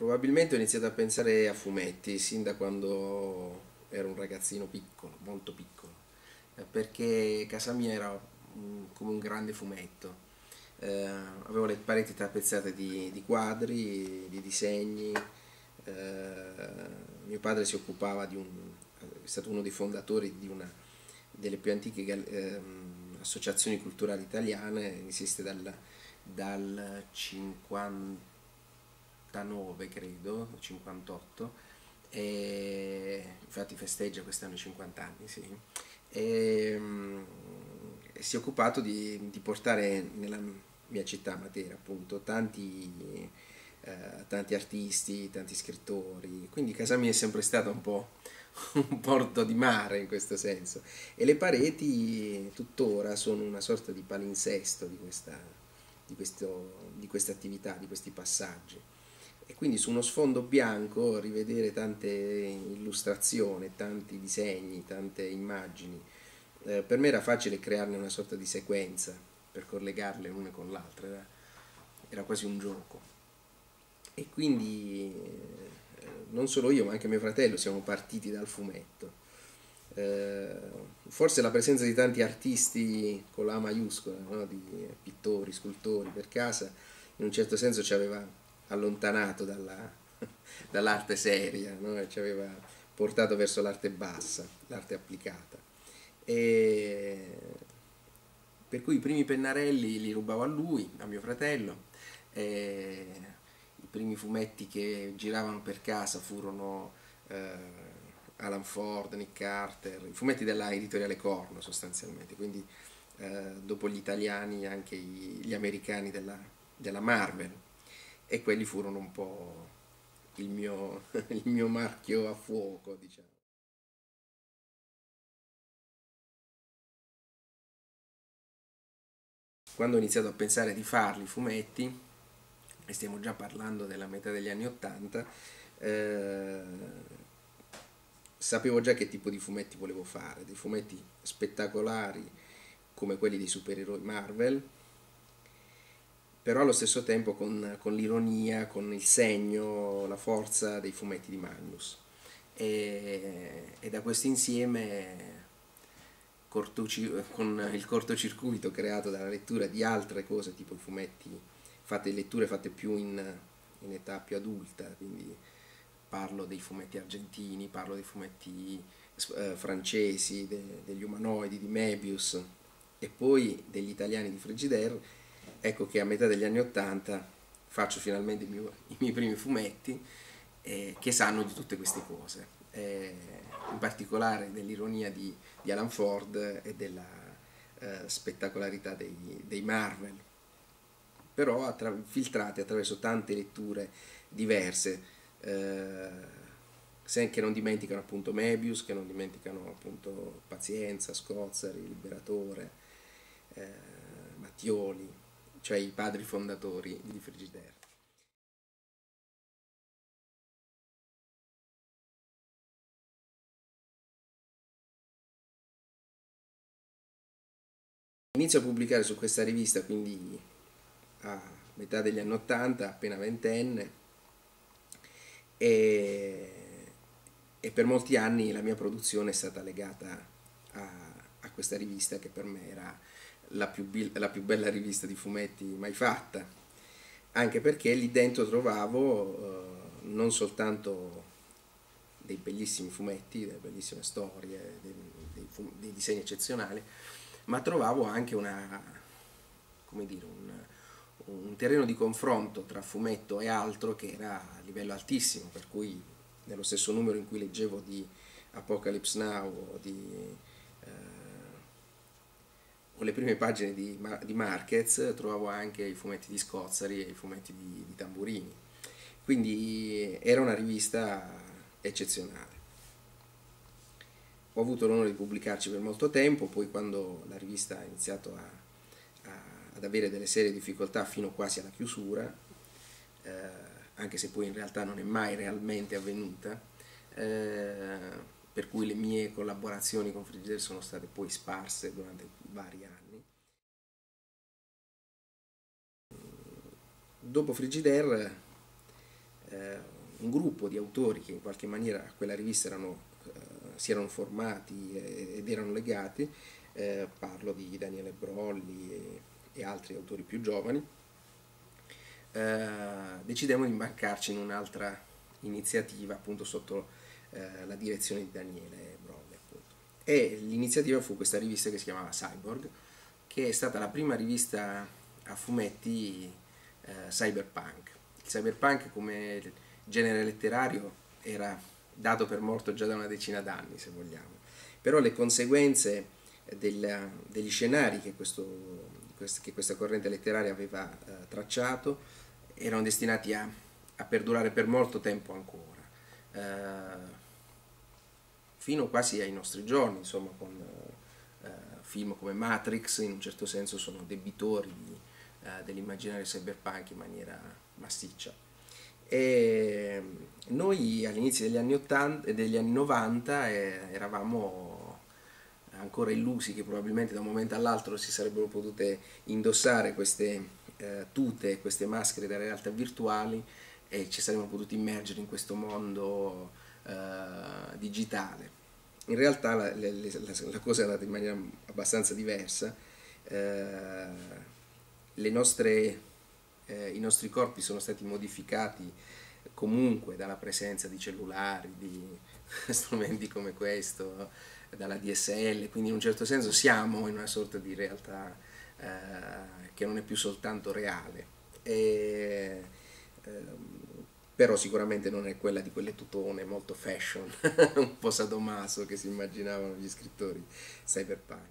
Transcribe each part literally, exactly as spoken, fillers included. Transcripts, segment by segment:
Probabilmente ho iniziato a pensare a fumetti sin da quando ero un ragazzino piccolo, molto piccolo, eh, perché casa mia era mm, come un grande fumetto. Eh, avevo le pareti tappezzate di, di quadri, di disegni. eh, Mio padre si occupava di un, è stato uno dei fondatori di una delle più antiche gal- ehm, associazioni culturali italiane, esiste dal, dal cinquantanove credo, cinquantotto, e infatti festeggia quest'anno i cinquanta anni, sì. E, mm, e si è occupato di, di portare nella mia città, Matera, appunto, tanti, eh, tanti artisti, tanti scrittori, quindi casa mia è sempre stata un po' un porto di mare in questo senso, e le pareti tuttora sono una sorta di palinsesto di questa, di questo, di queste attività, di questi passaggi. E quindi su uno sfondo bianco rivedere tante illustrazioni, tanti disegni, tante immagini, eh, per me era facile crearne una sorta di sequenza per collegarle l'una con l'altra, era, era quasi un gioco. E quindi eh, non solo io, ma anche mio fratello siamo partiti dal fumetto. Eh, Forse la presenza di tanti artisti con la A maiuscola, no? Di pittori, scultori per casa, in un certo senso ci aveva allontanato dalla, dall'arte seria, no? E ci aveva portato verso l'arte bassa, l'arte applicata. E per cui i primi pennarelli li rubavo a lui, a mio fratello, e i primi fumetti che giravano per casa furono eh, Alan Ford, Nick Carter, i fumetti della editoriale Corno sostanzialmente, quindi eh, dopo gli italiani anche i- gli americani della, della Marvel, e quelli furono un po' il mio, il mio marchio a fuoco, diciamo. Quando ho iniziato a pensare di farli i fumetti, e stiamo già parlando della metà degli anni ottanta, eh, sapevo già che tipo di fumetti volevo fare, dei fumetti spettacolari come quelli dei supereroi Marvel, però allo stesso tempo con, con l'ironia, con il segno, la forza dei fumetti di Magnus. E, e da questo insieme, cortoci- con il cortocircuito creato dalla lettura di altre cose, tipo i fumetti, fatte, letture fatte più in, in età più adulta, quindi parlo dei fumetti argentini, parlo dei fumetti eh, francesi, de- degli umanoidi di Mebius, e poi degli italiani di Frigidaire. Ecco che a metà degli anni ottanta faccio finalmente i miei, i miei primi fumetti, eh, che sanno di tutte queste cose, eh, in particolare dell'ironia di, di Alan Ford e della eh, spettacolarità dei, dei Marvel, però attra- filtrate attraverso tante letture diverse, eh, se- che non dimenticano appunto Mebius, che non dimenticano appunto Pazienza, Scozzari, Liberatore, eh, Mattioli, cioè i padri fondatori di Frigidaire. Inizio a pubblicare su questa rivista quindi a metà degli anni ottanta, appena ventenne, e, e per molti anni la mia produzione è stata legata a, a questa rivista, che per me era la più, bil- la più bella rivista di fumetti mai fatta, anche perché lì dentro trovavo eh, non soltanto dei bellissimi fumetti, delle bellissime storie, dei, dei fu- dei disegni eccezionali, ma trovavo anche una, come dire, un, un terreno di confronto tra fumetto e altro che era a livello altissimo, per cui nello stesso numero in cui leggevo di Apocalypse Now o di eh, o le prime pagine di, di Marquez, trovavo anche i fumetti di Scozzari e i fumetti di, di Tamburini, quindi era una rivista eccezionale. Ho avuto l'onore di pubblicarci per molto tempo, poi quando la rivista ha iniziato a, a, ad avere delle serie difficoltà fino quasi alla chiusura, eh, anche se poi in realtà non è mai realmente avvenuta, eh, per cui le mie collaborazioni con Frigidaire sono state poi sparse durante vari anni. Dopo Frigidaire eh, un gruppo di autori che in qualche maniera a quella rivista erano, eh, si erano formati ed erano legati, eh, parlo di Daniele Brolli e, e altri autori più giovani, eh, decidemmo di imbarcarci in un'altra iniziativa appunto sotto eh, la direzione di Daniele Brolli appunto. E l'iniziativa fu questa rivista che si chiamava Cyborg, che è stata la prima rivista a fumetti eh, cyberpunk. Il cyberpunk come genere letterario era dato per morto già da una decina d'anni, se vogliamo, però le conseguenze del, degli scenari che, questo, che questa corrente letteraria aveva eh, tracciato erano destinati a, a perdurare per molto tempo ancora, eh, fino quasi ai nostri giorni, insomma, con eh, film come Matrix in un certo senso sono debitori di, eh, dell'immaginario cyberpunk in maniera massiccia. E noi all'inizio degli anni ottanta e degli anni novanta eh, eravamo ancora illusi che probabilmente da un momento all'altro si sarebbero potute indossare queste eh, tute, queste maschere da realtà virtuali e ci saremmo potuti immergere in questo mondo eh, digitale. In realtà la, la, la, la cosa è andata in maniera abbastanza diversa. Eh, le nostre, eh, I nostri corpi sono stati modificati comunque dalla presenza di cellulari, di strumenti come questo, dalla D S L, quindi in un certo senso siamo in una sorta di realtà eh, che non è più soltanto reale, e, eh, però sicuramente non è quella di quelle tutone molto fashion, un po' sadomaso che si immaginavano gli scrittori cyberpunk.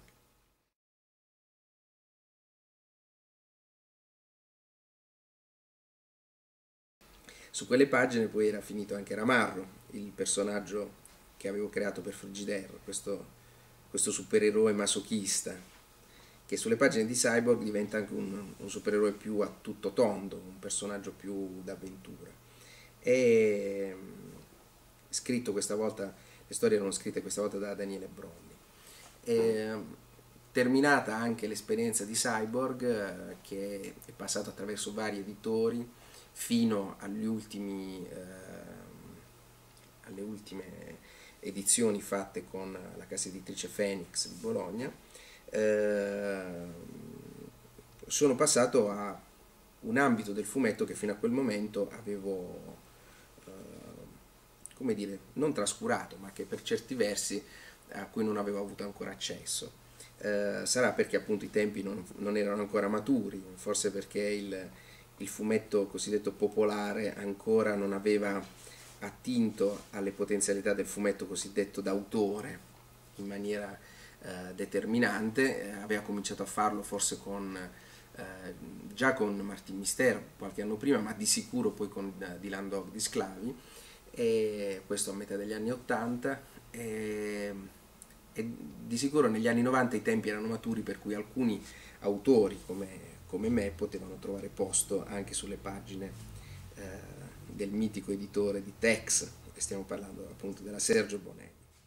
Su quelle pagine poi era finito anche Ramarro, il personaggio che avevo creato per Frigidaire, questo, questo supereroe masochista, che sulle pagine di Cyborg diventa anche un, un supereroe più a tutto tondo, un personaggio più d'avventura. E scritto questa volta, le storie erano scritte questa volta da Daniele Brolli. E, terminata anche l'esperienza di Cyborg, eh, che è passato attraverso vari editori, fino agli ultimi, eh, alle ultime edizioni fatte con la casa editrice Phoenix di Bologna, eh, sono passato a un ambito del fumetto che fino a quel momento avevo, eh, come dire, non trascurato, ma che per certi versi a cui non avevo avuto ancora accesso. Eh, sarà perché appunto i tempi non, non erano ancora maturi, forse perché il, il fumetto cosiddetto popolare ancora non aveva attinto alle potenzialità del fumetto cosiddetto d'autore in maniera eh, determinante, eh, aveva cominciato a farlo forse con, eh, già con Martin Mystère qualche anno prima, ma di sicuro poi con uh, Dylan Dog di Sclavi, e questo a metà degli anni ottanta, e, e di sicuro negli anni novanta i tempi erano maturi per cui alcuni autori come, come me potevano trovare posto anche sulle pagine eh, del mitico editore di Tex, stiamo parlando appunto della Sergio Bonelli.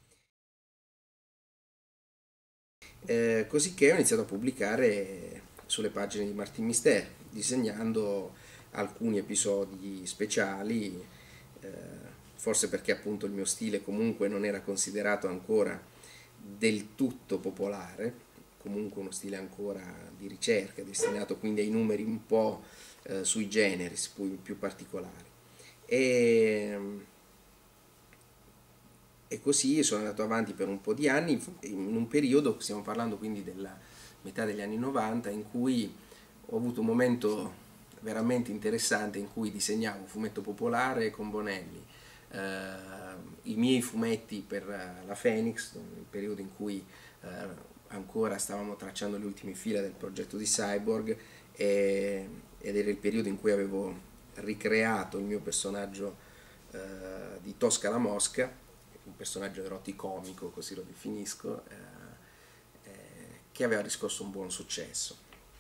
Eh, così che ho iniziato a pubblicare sulle pagine di Martin Mystère, disegnando alcuni episodi speciali, eh, forse perché appunto il mio stile comunque non era considerato ancora del tutto popolare, comunque uno stile ancora di ricerca, destinato quindi ai numeri un po' eh, sui generis, più, più particolari. E, e così sono andato avanti per un po' di anni, in un periodo, stiamo parlando quindi della metà degli anni novanta, in cui ho avuto un momento veramente interessante in cui disegnavo un fumetto popolare con Bonelli, eh, i miei fumetti per la Phoenix, nel periodo in cui eh, ancora stavamo tracciando le ultime fila del progetto di Cyborg, e, ed era il periodo in cui avevo ricreato il mio personaggio eh, di Tosca la Mosca, un personaggio eroticomico, così lo definisco, eh, eh, che aveva riscosso un buon successo.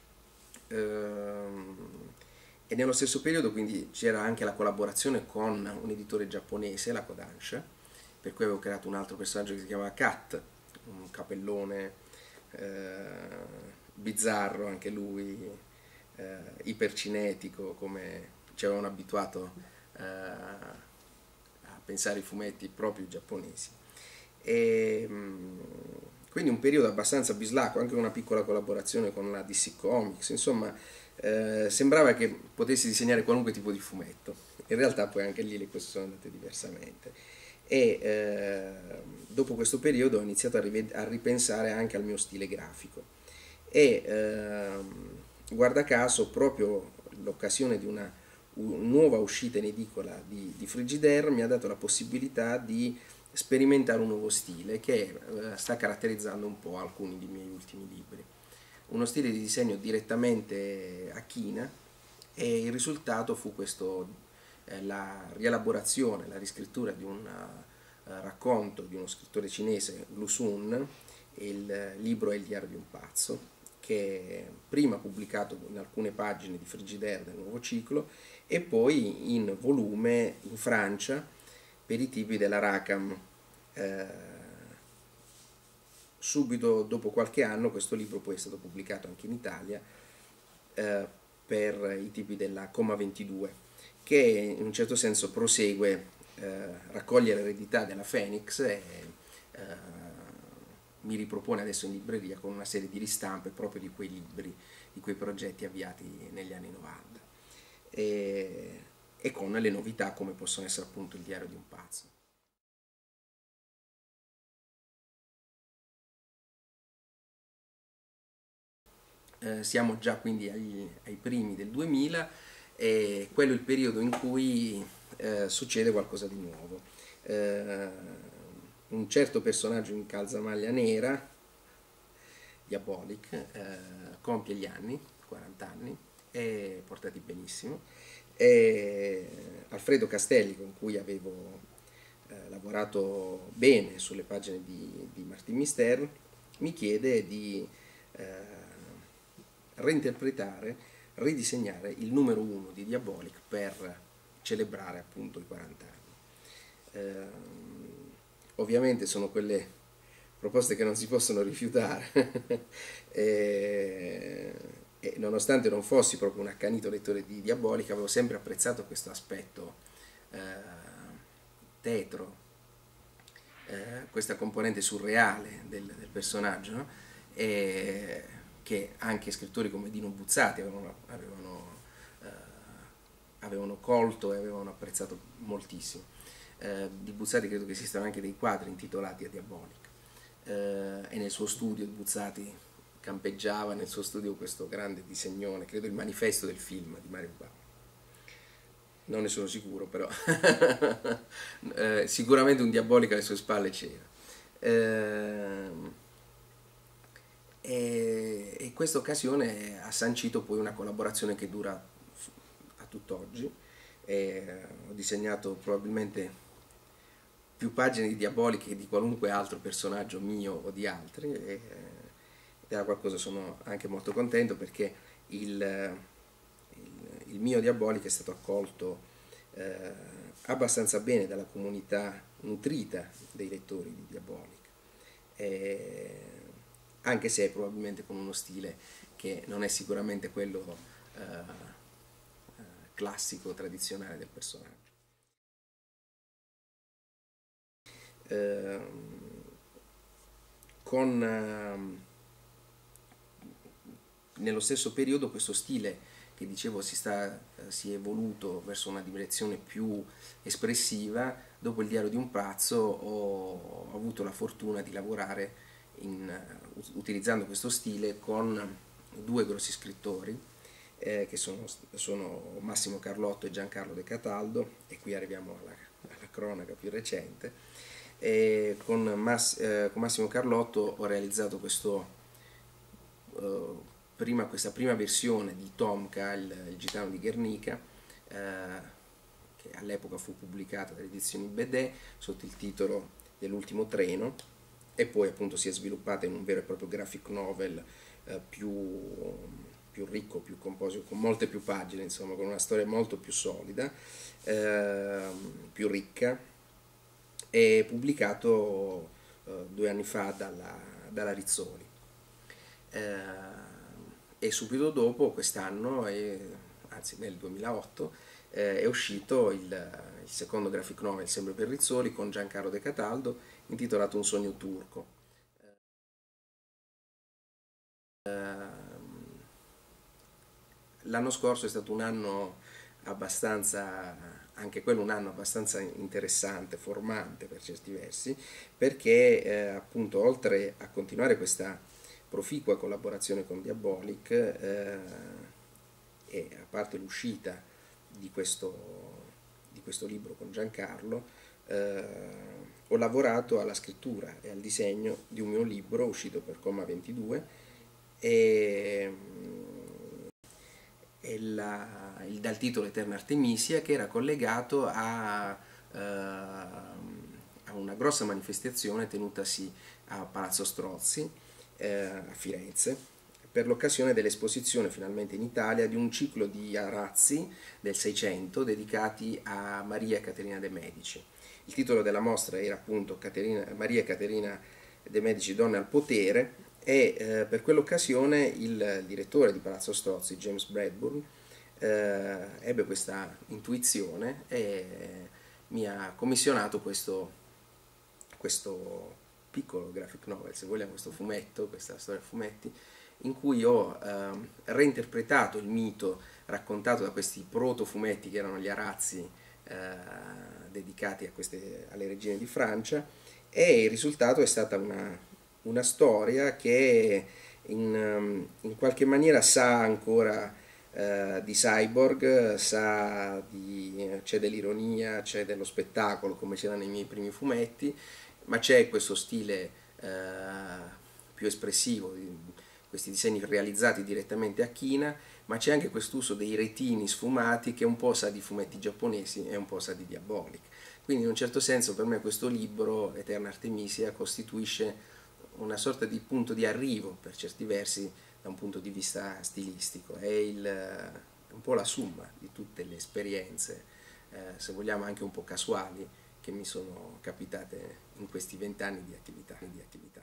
Ehm, e nello stesso periodo quindi c'era anche la collaborazione con un editore giapponese, la Kodansha, per cui avevo creato un altro personaggio che si chiama Kat, un capellone eh, bizzarro anche lui, eh, ipercinetico come ci avevano abituato eh, pensare i fumetti proprio giapponesi. E, quindi un periodo abbastanza bislacco, anche una piccola collaborazione con la D C Comics, insomma eh, sembrava che potessi disegnare qualunque tipo di fumetto. In realtà poi anche lì le cose sono andate diversamente. E eh, dopo questo periodo ho iniziato a, a ripensare anche al mio stile grafico. E eh, guarda caso proprio l'occasione di una nuova uscita in edicola di, di Frigidaire mi ha dato la possibilità di sperimentare un nuovo stile che eh, sta caratterizzando un po' alcuni dei miei ultimi libri. Uno stile di disegno direttamente a china, e il risultato fu questo, eh, la rielaborazione, la riscrittura di un uh, racconto di uno scrittore cinese, Lu Xun. Il libro è Il diario di un pazzo, che prima pubblicato in alcune pagine di Frigidaire del nuovo ciclo e poi in volume in Francia per i tipi della Rackham. Eh, subito dopo qualche anno questo libro poi è stato pubblicato anche in Italia eh, per i tipi della Coma ventidue, che in un certo senso prosegue, eh, raccoglie l'eredità della Phoenix e eh, mi ripropone adesso in libreria con una serie di ristampe proprio di quei libri, di quei progetti avviati negli anni novanta, e, e con le novità come possono essere appunto Il diario di un pazzo. Eh, siamo già quindi agli, ai primi del duemila, e quello è il periodo in cui eh, succede qualcosa di nuovo. Eh, un certo personaggio in calzamaglia nera, Diabolic, eh, compie gli anni, quaranta anni, e portati benissimo. E Alfredo Castelli, con cui avevo eh, lavorato bene sulle pagine di, di Martin Mister, mi chiede di eh, reinterpretare, ridisegnare il numero uno di Diabolic per celebrare appunto i quaranta anni. Eh, ovviamente sono quelle proposte che non si possono rifiutare e, e nonostante non fossi proprio un accanito lettore di Diabolic, avevo sempre apprezzato questo aspetto eh, tetro, eh, questa componente surreale del, del personaggio, no? E che anche scrittori come Dino Buzzati avevano, avevano, eh, avevano colto e avevano apprezzato moltissimo. Eh, di Buzzati credo che esistano anche dei quadri intitolati a Diabolic. Eh, e nel suo studio Buzzati campeggiava nel suo studio questo grande disegnone, credo il manifesto del film di Mario Bava. Non ne sono sicuro, però eh, sicuramente un Diabolic alle sue spalle c'era. Eh, e in questa occasione ha sancito poi una collaborazione che dura a tutt'oggi. E ho disegnato probabilmente più pagine di Diabolic che di qualunque altro personaggio mio o di altri, e, ed era qualcosa, sono anche molto contento perché il, il, il mio Diabolic è stato accolto eh, abbastanza bene dalla comunità nutrita dei lettori di Diabolic, e, anche se probabilmente con uno stile che non è sicuramente quello eh, classico, tradizionale del personaggio. Eh, con eh, nello stesso periodo questo stile che dicevo si, sta, si è evoluto verso una direzione più espressiva. Dopo Il diario di un pazzo ho, ho avuto la fortuna di lavorare in, utilizzando questo stile con due grossi scrittori eh, che sono, sono Massimo Carlotto e Giancarlo De Cataldo, e qui arriviamo alla, alla cronaca più recente. E con, Mass, eh, con Massimo Carlotto ho realizzato questo, eh, prima, questa prima versione di Tomka, il, il gitano di Guernica, eh, che all'epoca fu pubblicata dalle edizioni Bedè sotto il titolo dell'ultimo treno, e poi appunto si è sviluppata in un vero e proprio graphic novel eh, più, più ricco, più composito, con molte più pagine, insomma, con una storia molto più solida, eh, più ricca, e pubblicato eh, due anni fa dalla, dalla Rizzoli. Eh, e subito dopo, quest'anno, eh, anzi nel duemilaotto, eh, è uscito il, il secondo graphic novel, sempre per Rizzoli, con Giancarlo De Cataldo, intitolato Un sogno turco. L'anno scorso è stato un anno abbastanza, anche quello un anno abbastanza interessante, formante per certi versi, perché eh, appunto oltre a continuare questa proficua collaborazione con Diabolic, eh, e a parte l'uscita di questo, di questo libro con Giancarlo, eh, ho lavorato alla scrittura e al disegno di un mio libro uscito per Comma ventidue e e la- il, dal titolo Eterna Artemisia, che era collegato a, eh, a una grossa manifestazione tenutasi a Palazzo Strozzi, eh, a Firenze, per l'occasione dell'esposizione finalmente in Italia di un ciclo di arazzi del Seicento dedicati a Maria Caterina de' Medici. Il titolo della mostra era appunto Caterina, Maria Caterina de' Medici, donne al potere, e eh, per quell'occasione il direttore di Palazzo Strozzi, James Bradburn, eh, ebbe questa intuizione e mi ha commissionato questo, questo piccolo graphic novel, se vogliamo, questo fumetto, questa storia a fumetti, in cui ho eh, reinterpretato il mito raccontato da questi proto-fumetti che erano gli arazzi eh, dedicati a queste, alle regine di Francia, e il risultato è stata una, una storia che in, in qualche maniera sa ancora eh, di cyborg, sa di, c'è dell'ironia, c'è dello spettacolo come c'era nei miei primi fumetti, ma c'è questo stile eh, più espressivo, di, questi disegni realizzati direttamente a china, ma c'è anche quest'uso dei retini sfumati che un po' sa di fumetti giapponesi e un po' sa di Diabolic. Quindi in un certo senso per me questo libro, Eterna Artemisia, costituisce una sorta di punto di arrivo per certi versi da un punto di vista stilistico, è, il, è un po' la somma di tutte le esperienze, eh, se vogliamo anche un po' casuali, che mi sono capitate in questi vent'anni di attività. Di attività.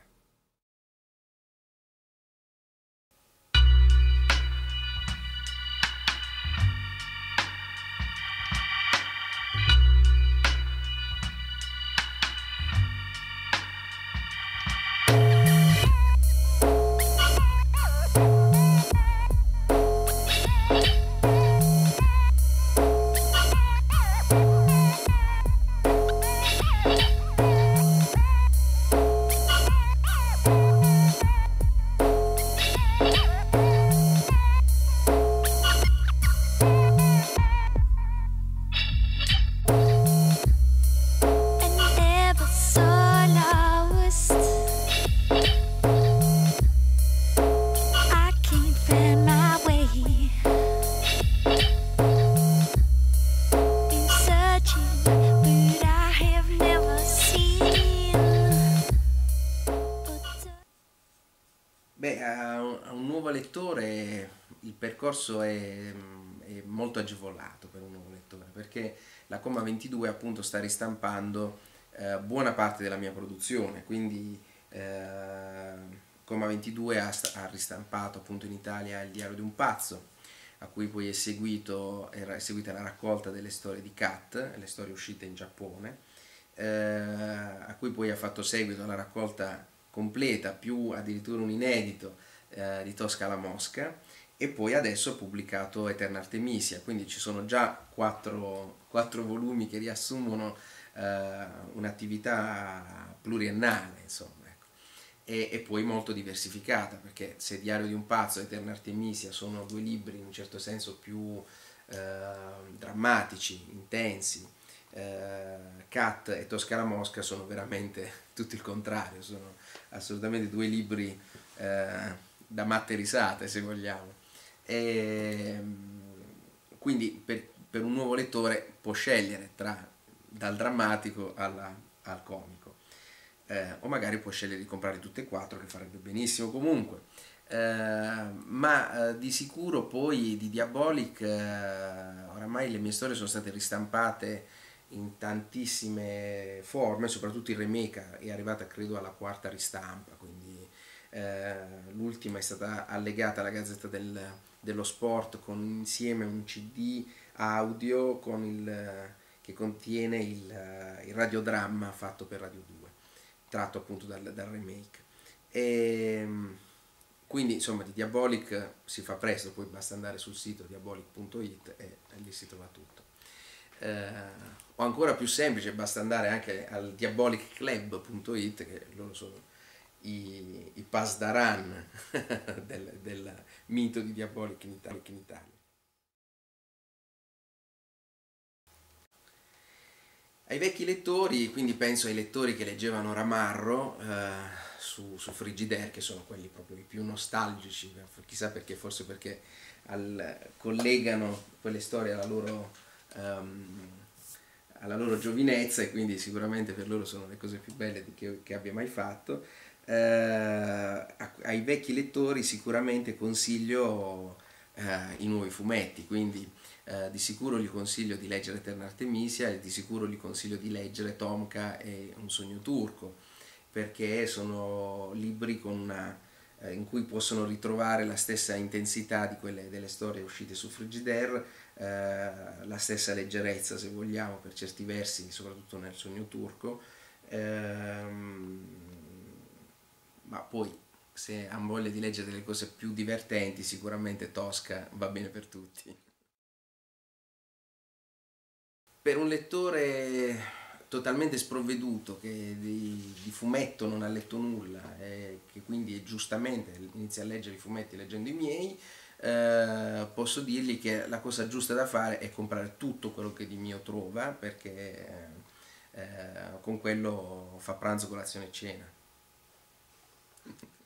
Beh, a un, a un nuovo lettore il percorso è, è molto agevolato per un nuovo lettore, perché la Comma ventidue appunto sta ristampando eh, buona parte della mia produzione, quindi eh, Comma ventidue ha, ha ristampato appunto in Italia Il diario di un pazzo, a cui poi è, seguito, è seguita la raccolta delle storie di Cat, le storie uscite in Giappone, eh, a cui poi ha fatto seguito la raccolta completa, più addirittura un inedito eh, di Tosca la Mosca, e poi adesso ho pubblicato Eterna Artemisia, quindi ci sono già quattro, quattro volumi che riassumono eh, un'attività pluriennale, insomma, ecco. E, e poi molto diversificata, perché se Diario di un pazzo e Eterna Artemisia sono due libri in un certo senso più eh, drammatici, intensi, Uh, Cat e Tosca la Mosca sono veramente tutto il contrario, sono assolutamente due libri uh, da matte risate, se vogliamo, e quindi per, per un nuovo lettore può scegliere tra dal drammatico alla, al comico, uh, o magari può scegliere di comprare tutte e quattro, che farebbe benissimo comunque. Uh, ma uh, di sicuro poi di Diabolic uh, oramai le mie storie sono state ristampate in tantissime forme, soprattutto il remake è arrivata credo alla quarta ristampa, quindi eh, l'ultima è stata allegata alla Gazzetta del, dello Sport con insieme un C D audio con il, che contiene il, il radiodramma fatto per Radio due, tratto appunto dal, dal remake. E, quindi insomma di Diabolic si fa presto, poi basta andare sul sito diabolic punto it e, e lì si trova tutto. Eh, o ancora più semplice, basta andare anche al diabolic club punto it, che loro sono i, i pasdaran del, del mito di Diabolic in Italia. In Italia. Ai vecchi lettori, quindi penso ai lettori che leggevano Ramarro eh, su, su Frigidaire, che sono quelli proprio i più nostalgici, chissà perché, forse perché al, collegano quelle storie alla loro, um, alla loro giovinezza, e quindi sicuramente per loro sono le cose più belle che, che abbia mai fatto. Eh, ai vecchi lettori sicuramente consiglio eh, i nuovi fumetti, quindi eh, di sicuro gli consiglio di leggere Eterna Artemisia, e di sicuro gli consiglio di leggere Tomka e Un sogno turco, perché sono libri con una, eh, in cui possono ritrovare la stessa intensità di quelle delle storie uscite su Frigidaire, eh, la stessa leggerezza, se vogliamo, per certi versi, soprattutto nel sogno turco, ehm, ma poi se hanno voglia di leggere delle cose più divertenti, sicuramente Tosca va bene per tutti. Per un lettore totalmente sprovveduto, che di, di fumetto non ha letto nulla e che quindi giustamente inizia a leggere i fumetti leggendo i miei, eh, posso dirgli che la cosa giusta da fare è comprare tutto quello che di mio trova, perché eh, con quello fa pranzo, colazione e cena.